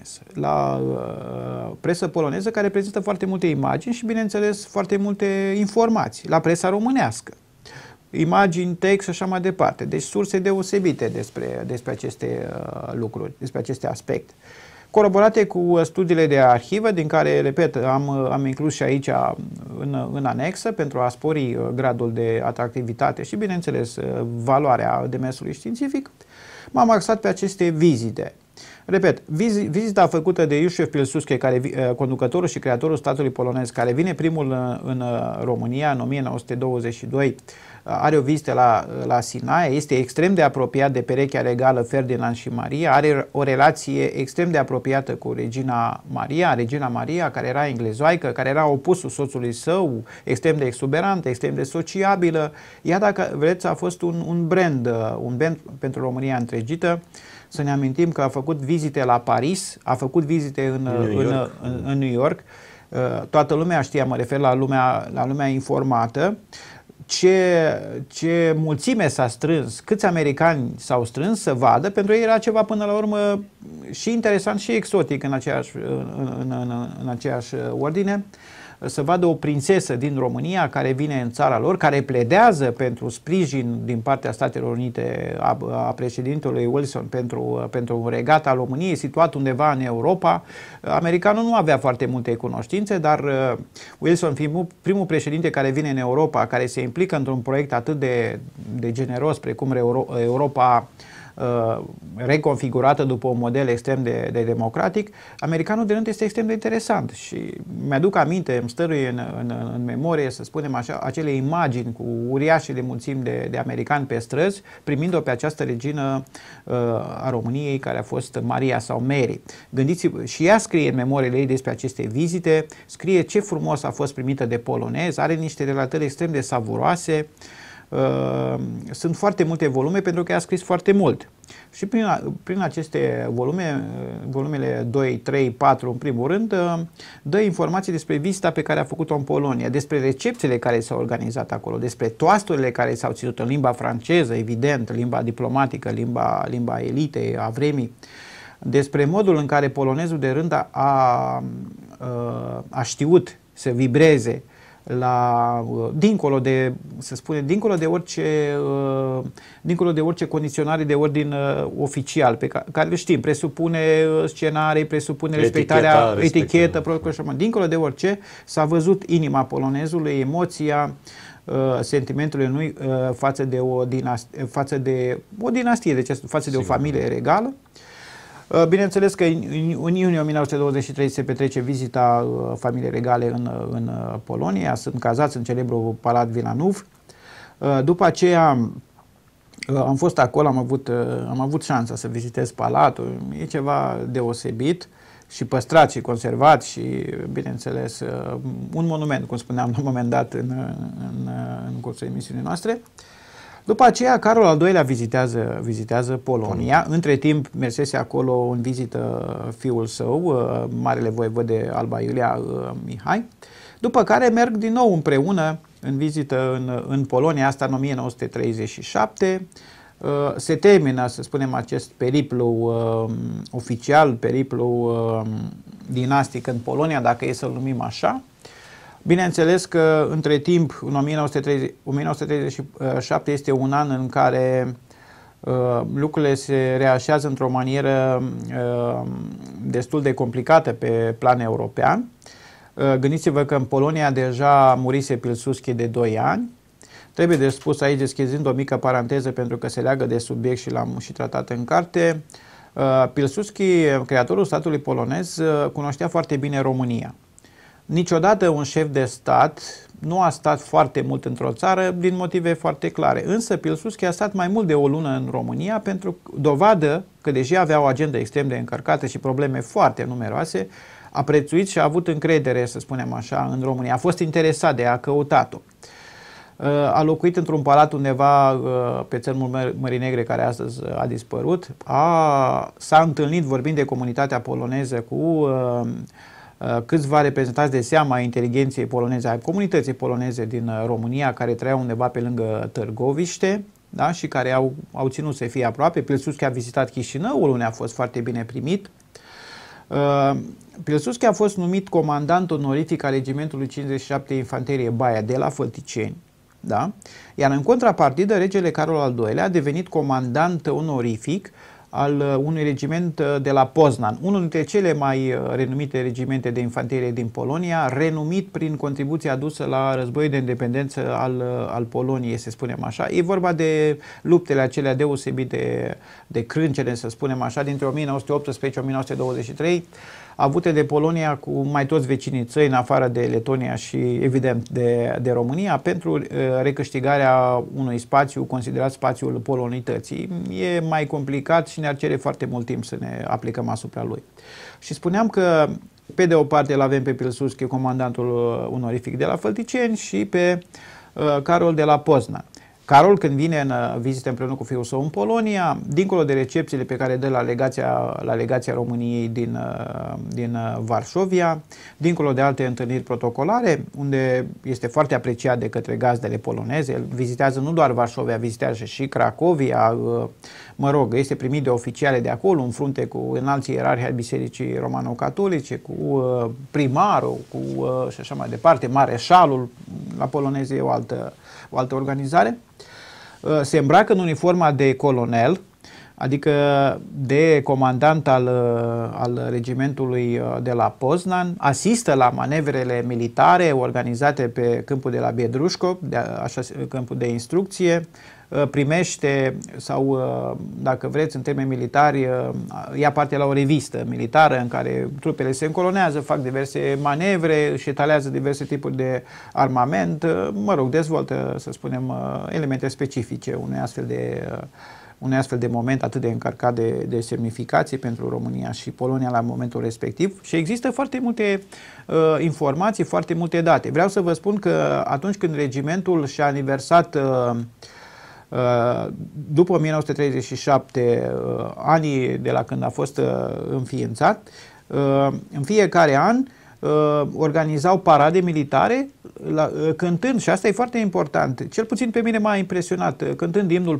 poloneză, care prezintă foarte multe imagini și, bineînțeles, foarte multe informații, la presa românească. Imagini, text și așa mai departe. Deci surse deosebite despre aceste lucruri, despre aceste aspecte. Coroborate cu studiile de arhivă, din care, repet, am inclus și aici în anexă pentru a spori gradul de atractivitate și, bineînțeles, valoarea demersului științific, m-am axat pe aceste vizite. Repet, vizita făcută de Józef Piłsudski, conducătorul și creatorul statului polonez, care vine primul în România în 1922, are o vizită la Sinaia, este extrem de apropiat de perechea regală Ferdinand și Maria, are o relație extrem de apropiată cu Regina Maria, care era englezoaică, care era opusul soțului său, extrem de exuberantă, extrem de sociabilă. Ea, dacă vreți, a fost un brand pentru România întregită. Să ne amintim că a făcut vizite la Paris, a făcut vizite în New York. Toată lumea știa, mă refer la lumea informată, ce mulțime s-a strâns, câți americani s-au strâns să vadă. Pentru ei era ceva până la urmă și interesant și exotic în aceeași ordine, să vadă o prințesă din România care vine în țara lor, care pledează pentru sprijin din partea Statelor Unite a președintelui Wilson pentru un regat al României situat undeva în Europa. Americanul nu avea foarte multe cunoștințe, dar Wilson, fiind primul președinte care vine în Europa, care se implică într-un proiect atât de generos precum Europa reconfigurată după un model extrem de democratic, americanul de rând este extrem de interesant și mi-aduc aminte, îmi stăruie în memorie, să spunem așa, acele imagini cu uriașele mulțimi de americani pe străzi, primind-o pe această regină a României, care a fost Maria sau Mary. Gândiți-vă, și ea scrie în memoriile ei despre aceste vizite, scrie ce frumos a fost primită de polonezi, are niște relatări extrem de savuroase. Sunt foarte multe volume pentru că a scris foarte mult. Și prin aceste volume, volumele 2, 3, 4 în primul rând, dă informații despre vizita pe care a făcut-o în Polonia, despre recepțiile care s-au organizat acolo, despre toasturile care s-au ținut în limba franceză, evident, limba diplomatică, limba elitei, a vremii, despre modul în care polonezul de rând a știut să vibreze dincolo de, să spune, dincolo de orice condiționare de ordin oficial, pe care le știm, presupune scenarii, presupune respectarea etichetă, dincolo de orice, s-a văzut inima polonezului, emoția, sentimentului lui față de o dinastie, deci față de o familie regală. Bineînțeles că în iunie 1923 se petrece vizita familiei regale în Polonia, sunt cazați în celebrul Palat Wilanów. După aceea am fost acolo, am avut șansa să vizitez palatul, e ceva deosebit și păstrat și conservat și, bineînțeles, un monument, cum spuneam la un moment dat în cursul emisiunii noastre. După aceea, Carol al II-lea vizitează Polonia. Între timp, mersese acolo în vizită fiul său, marele voievode Alba Iulia Mihai. După care merg din nou împreună în vizită în Polonia, asta în 1937. Se termină, să spunem, acest periplu oficial, periplu dinastic în Polonia, dacă e să-l numim așa. Bineînțeles că, între timp, în 1937 este un an în care lucrurile se reașează într-o manieră destul de complicată pe plan european. Gândiți-vă că în Polonia deja murise Pilsudski de 2 ani. Trebuie de spus aici, deschizând o mică paranteză pentru că se leagă de subiect și l-am și tratat în carte, Pilsudski, creatorul statului polonez, cunoștea foarte bine România. Niciodată un șef de stat nu a stat foarte mult într-o țară din motive foarte clare. Însă Pilsudski a stat mai mult de o lună în România pentru dovadă că, deși avea o agendă extrem de încărcată și probleme foarte numeroase, a prețuit și a avut încredere, să spunem așa, în România. A fost interesat de a căutat-o. A locuit într-un palat undeva pe țărmul Mării Negre, care astăzi a dispărut. S-a întâlnit, vorbind de comunitatea poloneză, cu câțiva reprezentanți de seamă a inteligenței poloneze, a comunității poloneze din România, care trăiau undeva pe lângă Târgoviște, da? Și care au ținut să fie aproape. Pilsudski a vizitat Chișinăul, unde a fost foarte bine primit. Pilsudski a fost numit comandant onorific al regimentului 57 Infanterie Baia de la Fălticeni, da? Iar în contrapartidă, regele Carol al II-lea a devenit comandant onorific al unui regiment de la Poznan, unul dintre cele mai renumite regimente de infanterie din Polonia, renumit prin contribuția adusă la războiul de independență al Poloniei, să spunem așa. E vorba de luptele acelea deosebit de crâncene, să spunem așa, dintre 1918-1923, avute de Polonia cu mai toți vecinii țări, în afară de Letonia și, evident, de România, pentru recâștigarea unui spațiu considerat spațiul polonității. E mai complicat și ne-ar cere foarte mult timp să ne aplicăm asupra lui. Și spuneam că, pe de o parte, îl avem pe Pilsudski, comandantul onorific de la Fălticeni, și pe Carol de la Poznan. Carol, când vine în vizită împreună cu fiul său în Polonia, dincolo de recepțiile pe care dă la legația României din Varșovia, dincolo de alte întâlniri protocolare, unde este foarte apreciat de către gazdele poloneze, el vizitează nu doar Varșovia, vizitează și Cracovia, mă rog, este primit de oficiale de acolo, în frunte cu înalții ierarhi ai Bisericii Romano-Catolice, cu primarul, și așa mai departe, mareșalul, la poloneze e o altă organizare. Se îmbracă în uniforma de colonel, adică de comandant al regimentului de la Poznan, asistă la manevrele militare organizate pe câmpul de la Biedrușcov, câmpul de instrucție, primește sau, dacă vreți, în termeni militari, ia parte la o revistă militară în care trupele se încolonează, fac diverse manevre, își etalează diverse tipuri de armament, mă rog, dezvoltă, să spunem, elemente specifice unei astfel unui astfel de moment atât de încărcat de semnificație pentru România și Polonia la momentul respectiv și există foarte multe informații, foarte multe date. Vreau să vă spun că atunci când regimentul și-a aniversat după 1937 anii de la când a fost înființat, în fiecare an organizau parade militare cântând, și asta e foarte important, cel puțin pe mine m-a impresionat, cântând imnul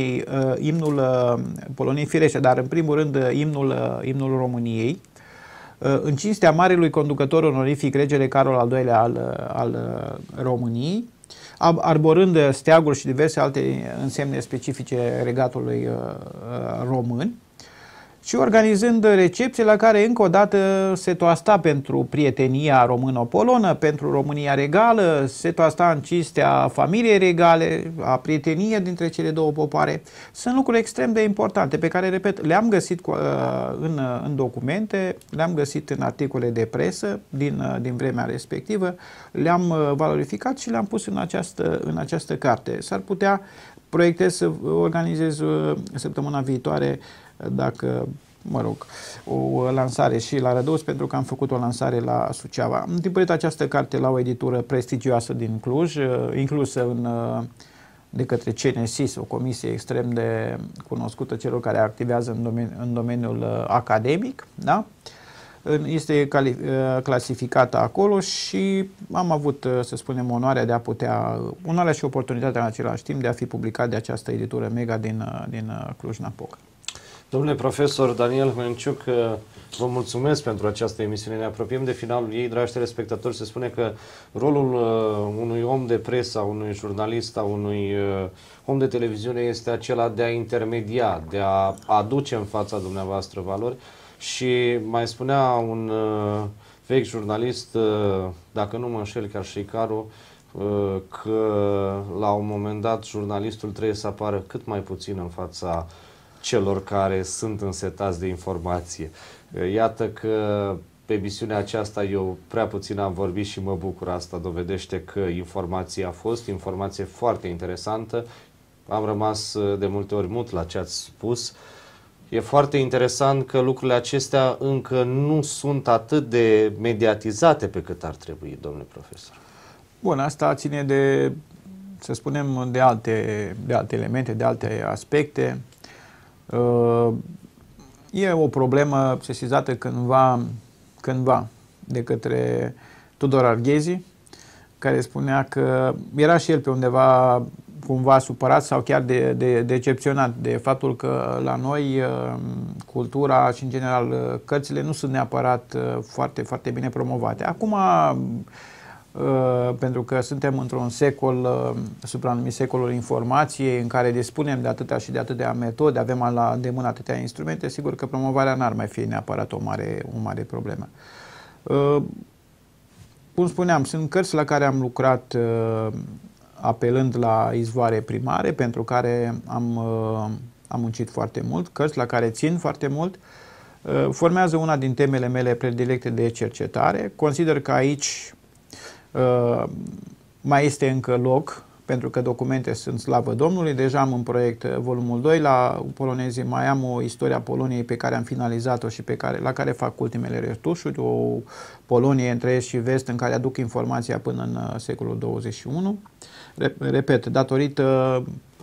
Poloniei firește, dar în primul rând imnul României, în cinstea marelui conducător onorific, regele Carol al II-lea al României, arborând steaguri și diverse alte însemne specifice regatului român și organizând recepții la care încă o dată se toasta pentru prietenia româno-polonă, pentru România regală, se toasta în cinstea familiei regale, a prieteniei dintre cele două popoare. Sunt lucruri extrem de importante pe care, repet, le-am găsit în documente, le-am găsit în articole de presă din vremea respectivă, le-am valorificat și le-am pus în această carte. S-ar putea, proiectez să organizez săptămâna viitoare, dacă, mă rog, o lansare și la Rădăuți, pentru că am făcut o lansare la Suceava. Am tipărit această carte la o editură prestigioasă din Cluj, inclusă de către CNSIS, o comisie extrem de cunoscută celor care activează în domeniul academic, da? Este clasificată acolo și am avut, să spunem, onoarea și oportunitatea în același timp de a fi publicat de această editură Mega din Cluj-Napoca. Domnule profesor Daniel Hmenciuc, vă mulțumesc pentru această emisiune. Ne apropiem de finalul ei, dragi telespectatori. Se spune că rolul unui om de presă, a unui jurnalist, a unui om de televiziune este acela de a intermedia, de a aduce în fața dumneavoastră valori. Și mai spunea un vechi jurnalist, dacă nu mă înșel, chiar și Caru, că la un moment dat jurnalistul trebuie să apară cât mai puțin în fața celor care sunt însetați de informație. Iată că pe emisiunea aceasta eu prea puțin am vorbit și mă bucur, asta dovedește că informația a fost, informație foarte interesantă. Am rămas de multe ori mut la ce ați spus. E foarte interesant că lucrurile acestea încă nu sunt atât de mediatizate pe cât ar trebui, domnule profesor. Bun, asta ține de, să spunem, de alte elemente, de alte aspecte. E o problemă sesizată cândva de către Tudor Arghezi, care spunea că era și el pe undeva cumva supărat sau chiar decepționat de faptul că la noi cultura și în general cărțile nu sunt neapărat foarte, foarte bine promovate. Acum, pentru că suntem într-un secol, supranumit secolul informației, în care dispunem de atâtea și de atâtea metode, avem la îndemână atâtea instrumente, sigur că promovarea n-ar mai fi neapărat o mare problemă. Cum spuneam, sunt cărți la care am lucrat apelând la izvoare primare, pentru care am muncit foarte mult, cărți la care țin foarte mult, formează una din temele mele predilecte de cercetare. Consider că aici mai este încă loc, pentru că documente sunt, slavă Domnului. Deja am în proiect volumul 2 la polonezii, mai am o istoria Poloniei pe care am finalizat-o și la care fac ultimele retușuri, o Polonie între Est și Vest în care aduc informația până în secolul 21. Repet, datorită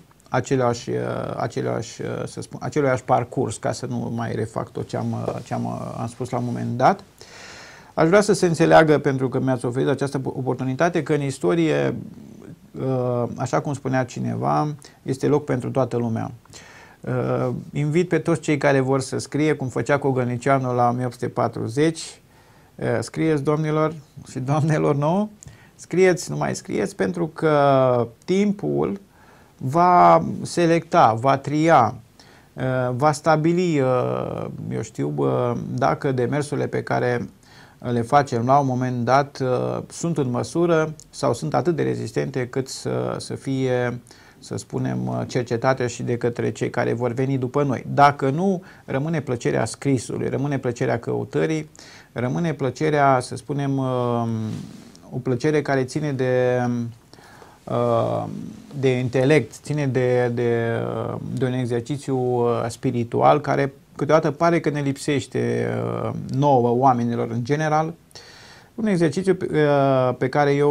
aceluiași parcurs, ca să nu mai refac tot ce am spus la un moment dat. Aș vrea să se înțeleagă, pentru că mi-ați oferit această oportunitate, că în istorie, așa cum spunea cineva, este loc pentru toată lumea. Invit pe toți cei care vor să scrie, cum făcea Cogălnicianu la 1840, scrieți, domnilor și doamnelor, nouă, scrieți, nu mai scrieți, pentru că timpul va selecta, va tria, va stabili, eu știu, dacă demersurile pe care le facem la un moment dat sunt în măsură sau sunt atât de rezistente cât să fie, să spunem, cercetate și de către cei care vor veni după noi. Dacă nu, rămâne plăcerea scrisului, rămâne plăcerea căutării, rămâne plăcerea, să spunem, o plăcere care ține de intelect, ține de un exercițiu spiritual care câteodată pare că ne lipsește nouă oamenilor în general. Un exercițiu pe care eu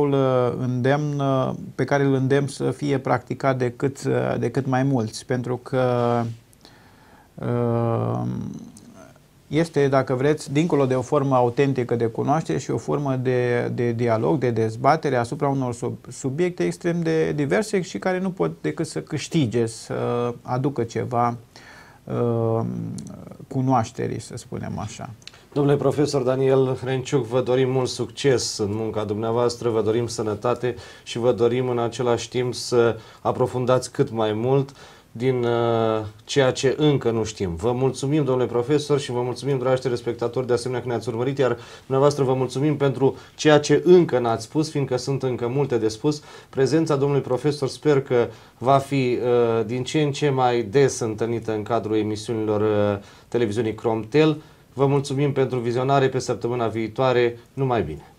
îl îndemn să fie practicat de cât mai mulți, pentru că este, dacă vreți, dincolo de o formă autentică de cunoaștere și o formă de dialog, de dezbatere asupra unor subiecte extrem de diverse și care nu pot decât să câștige, să aducă ceva cunoașterii, să spunem așa. Domnule profesor Daniel Hrenciuc, vă dorim mult succes în munca dumneavoastră, vă dorim sănătate și vă dorim în același timp să aprofundați cât mai mult din ceea ce încă nu știm. Vă mulțumim, domnule profesor, și vă mulțumim, dragi telespectatori, de asemenea că ne-ați urmărit, iar dumneavoastră vă mulțumim pentru ceea ce încă n-ați spus, fiindcă sunt încă multe de spus. Prezența domnului profesor sper că va fi din ce în ce mai des întâlnită în cadrul emisiunilor televiziunii Cromtel. Vă mulțumim pentru vizionare, pe săptămâna viitoare, numai bine!